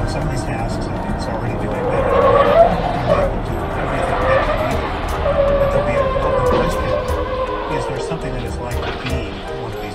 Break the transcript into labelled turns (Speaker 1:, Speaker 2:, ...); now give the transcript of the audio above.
Speaker 1: some of these tasks, and it's already doing better than me. It will do everything better either. But there'll be an open question: is there something that is like being one of